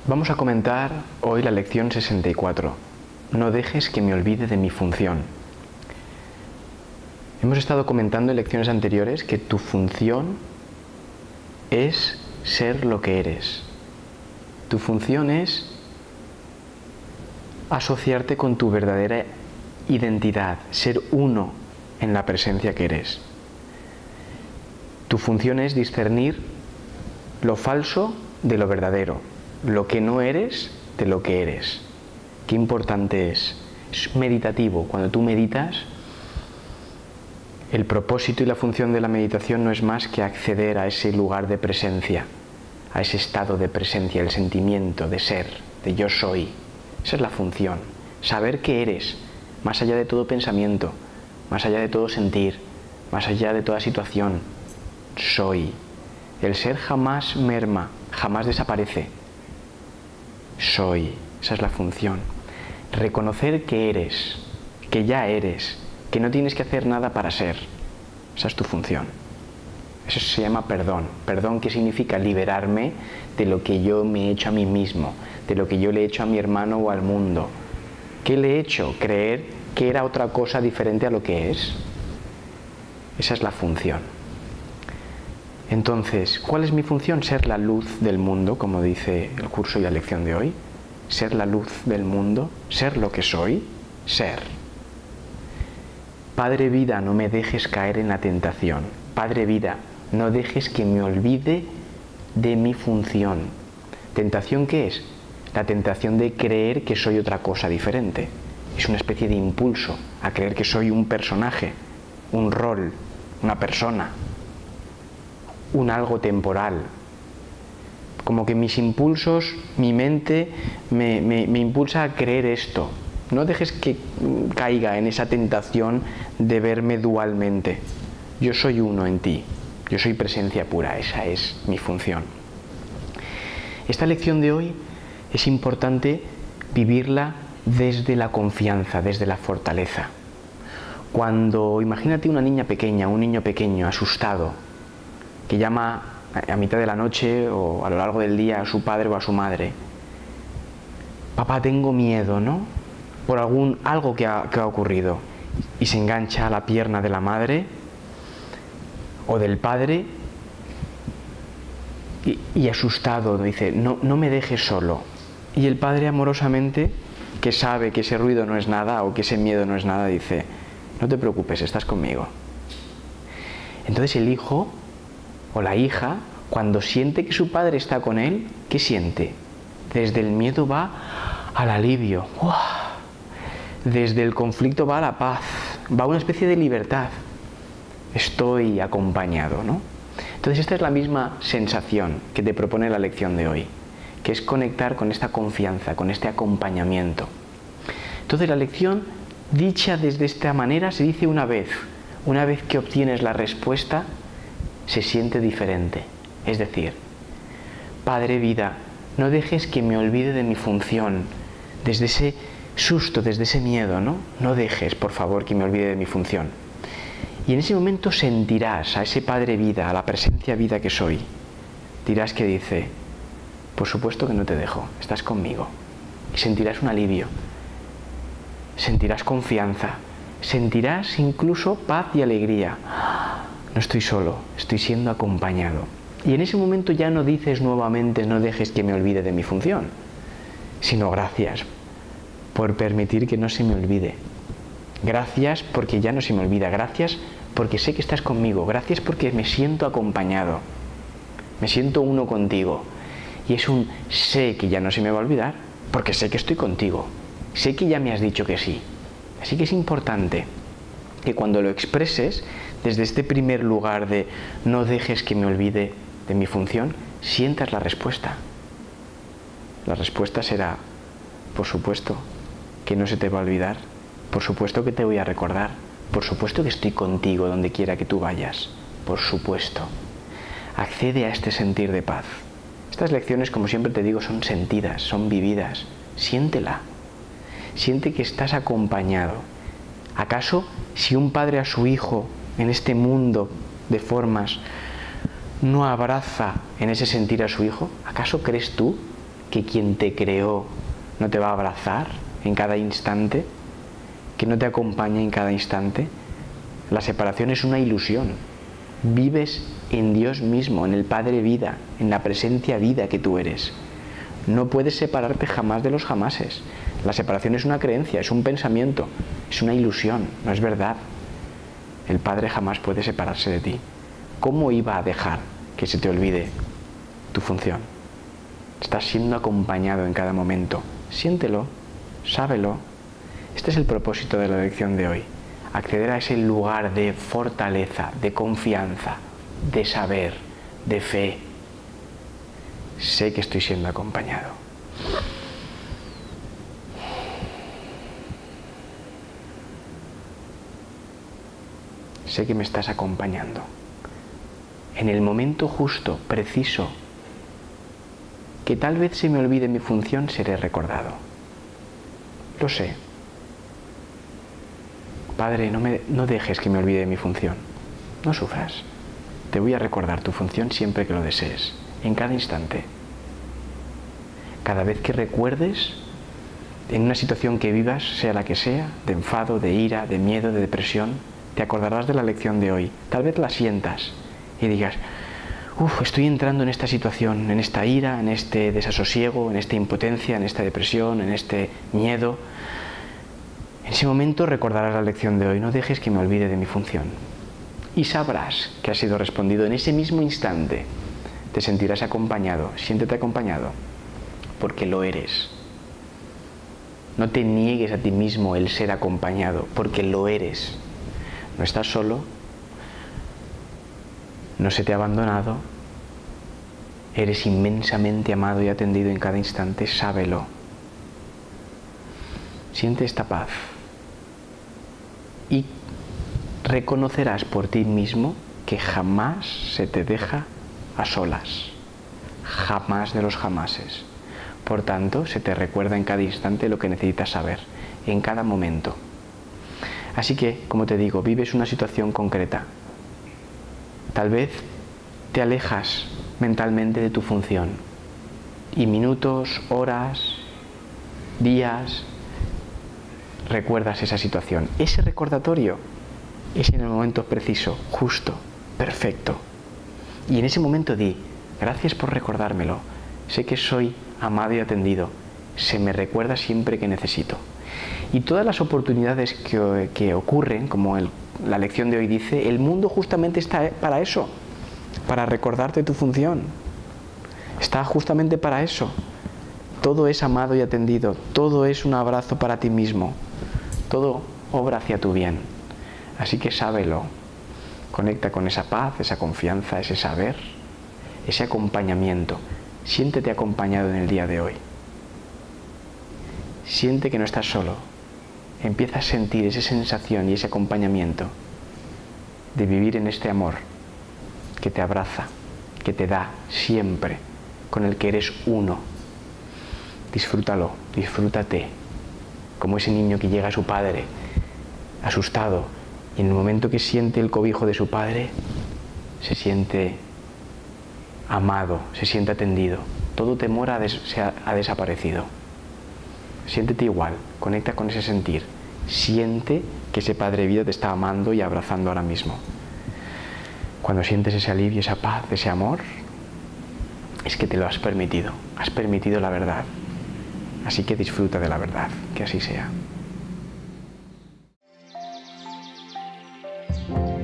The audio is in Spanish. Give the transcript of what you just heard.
Vamos a comentar hoy la lección 64. No dejes que me olvide de mi función. Hemos estado comentando en lecciones anteriores que tu función es ser lo que eres. Tu función es asociarte con tu verdadera identidad, ser uno en la presencia que eres. Tu función es discernir lo falso de lo verdadero, lo que no eres de lo que eres. Qué importante es. Es meditativo. Cuando tú meditas, el propósito y la función de la meditación no es más que acceder a ese lugar de presencia, a ese estado de presencia, el sentimiento de ser, de yo soy. Esa es la función. Saber que eres, más allá de todo pensamiento, más allá de todo sentir, más allá de toda situación. Soy. El ser jamás merma, jamás desaparece. Soy. Esa es la función. Reconocer que eres, que ya eres, que no tienes que hacer nada para ser. Esa es tu función. Eso se llama perdón. Perdón, que significa liberarme de lo que yo me he hecho a mí mismo, de lo que yo le he hecho a mi hermano o al mundo. ¿Qué le he hecho? Creer que era otra cosa diferente a lo que es. Esa es la función. Entonces, ¿cuál es mi función? Ser la luz del mundo, como dice el curso y la lección de hoy. Ser la luz del mundo, ser lo que soy, ser. Padre vida, no me dejes caer en la tentación. Padre vida, no dejes que me olvide de mi función. ¿Tentación qué es? La tentación de creer que soy otra cosa diferente. Es una especie de impulso a creer que soy un personaje, un rol, una persona, un algo temporal. Como que mis impulsos, mi mente me impulsa a creer esto. No dejes que caiga en esa tentación de verme dualmente. Yo soy uno en ti, yo soy presencia pura, esa es mi función. Esta lección de hoy es importante vivirla desde la confianza, desde la fortaleza. Cuando, imagínate una niña pequeña, un niño pequeño, asustado, que llama a mitad de la noche o a lo largo del día a su padre o a su madre. Papá, tengo miedo, ¿no? Por algo que ha ocurrido. Y se engancha a la pierna de la madre o del padre y asustado dice, no me dejes solo. Y el padre amorosamente, que sabe que ese ruido no es nada o que ese miedo no es nada, dice, no te preocupes, estás conmigo. Entonces el hijo o la hija, cuando siente que su padre está con él, ¿qué siente? Desde el miedo va al alivio. ¡Uah! Desde el conflicto va a la paz, va a una especie de libertad. Estoy acompañado, ¿no? Entonces esta es la misma sensación que te propone la lección de hoy, que es conectar con esta confianza, con este acompañamiento. Entonces la lección, dicha desde esta manera, se dice una vez que obtienes la respuesta, se siente diferente. Es decir, Padre vida, no dejes que me olvide de mi función, desde ese susto, desde ese miedo, ¿no? No dejes, por favor, que me olvide de mi función. Y en ese momento sentirás a ese Padre vida, a la presencia vida que soy. Dirás que dice, por supuesto que no te dejo, estás conmigo. Y sentirás un alivio, sentirás confianza, sentirás incluso paz y alegría. No estoy solo, estoy siendo acompañado. Y en ese momento ya no dices nuevamente, no dejes que me olvide de mi función, sino gracias por permitir que no se me olvide. Gracias porque ya no se me olvida. Gracias porque sé que estás conmigo. Gracias porque me siento acompañado. Me siento uno contigo. Y es un sé que ya no se me va a olvidar, porque sé que estoy contigo. Sé que ya me has dicho que sí. Así que es importante que cuando lo expreses, desde este primer lugar de no dejes que me olvide de mi función, sientas la respuesta. La respuesta será, por supuesto, que no se te va a olvidar, por supuesto que te voy a recordar, por supuesto que estoy contigo donde quiera que tú vayas, por supuesto. Accede a este sentir de paz. Estas lecciones, como siempre te digo, son sentidas, son vividas. Siéntela. Siente que estás acompañado. ¿Acaso si un padre a su hijo en este mundo de formas no abraza en ese sentir a su hijo? ¿Acaso crees tú que quien te creó no te va a abrazar en cada instante, que no te acompaña en cada instante. La separación es una ilusión. Vives en Dios mismo, en el Padre Vida, en la presencia vida que tú eres. No puedes separarte jamás de los jamases. La separación es una creencia, es un pensamiento, es una ilusión, no es verdad. El Padre jamás puede separarse de ti. ¿Cómo iba a dejar que se te olvide tu función? Estás siendo acompañado en cada momento. Siéntelo, sábelo. Este es el propósito de la lección de hoy. Acceder a ese lugar de fortaleza, de confianza, de saber, de fe. Sé que estoy siendo acompañado. Sé que me estás acompañando. En el momento justo, preciso, que tal vez se me olvide mi función, seré recordado. Lo sé. Padre, no dejes que me olvide mi función. No sufras. Te voy a recordar tu función siempre que lo desees, en cada instante. Cada vez que recuerdes, en una situación que vivas, sea la que sea, de enfado, de ira, de miedo, de depresión, te acordarás de la lección de hoy. Tal vez la sientas y digas, estoy entrando en esta situación, en esta ira, en este desasosiego, en esta impotencia, en esta depresión, en este miedo. En ese momento recordarás la lección de hoy. No dejes que me olvide de mi función. Y sabrás que ha sido respondido en ese mismo instante. Te sentirás acompañado. Siéntete acompañado, porque lo eres. No te niegues a ti mismo el ser acompañado, porque lo eres. No estás solo. No se te ha abandonado. Eres inmensamente amado y atendido en cada instante. Sábelo. Siente esta paz. Y reconocerás por ti mismo que jamás se te deja a solas. Jamás de los jamases. Por tanto, se te recuerda en cada instante lo que necesitas saber, en cada momento. Así que, como te digo, vives una situación concreta. Tal vez te alejas mentalmente de tu función. Y minutos, horas, días, recuerdas esa situación. Ese recordatorio es en el momento preciso, justo, perfecto. Y en ese momento di, gracias por recordármelo. Sé que soy amado y atendido. Se me recuerda siempre que necesito. Y todas las oportunidades que ocurren, como la lección de hoy dice, el mundo justamente está para eso, para recordarte tu función. Está justamente para eso. Todo es amado y atendido. Todo es un abrazo para ti mismo. Todo obra hacia tu bien. Así que sábelo. Conecta con esa paz, esa confianza, ese saber, ese acompañamiento. Siéntete acompañado en el día de hoy. Siente que no estás solo. Empieza a sentir esa sensación y ese acompañamiento de vivir en este amor que te abraza, que te da siempre, con el que eres uno. Disfrútalo, disfrútate, como ese niño que llega a su padre asustado y en el momento que siente el cobijo de su padre se siente amado, se siente atendido. Todo temor ha desaparecido. Siéntete igual, conecta con ese sentir. Siente que ese Padre Vida te está amando y abrazando ahora mismo. Cuando sientes ese alivio, esa paz, ese amor, es que te lo has permitido la verdad. Así que disfruta de la verdad, que así sea.